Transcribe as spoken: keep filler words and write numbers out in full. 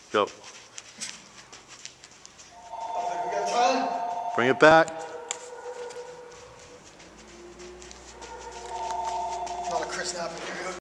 Go. We got time? Bring it back. Not a Chris Knapp in here.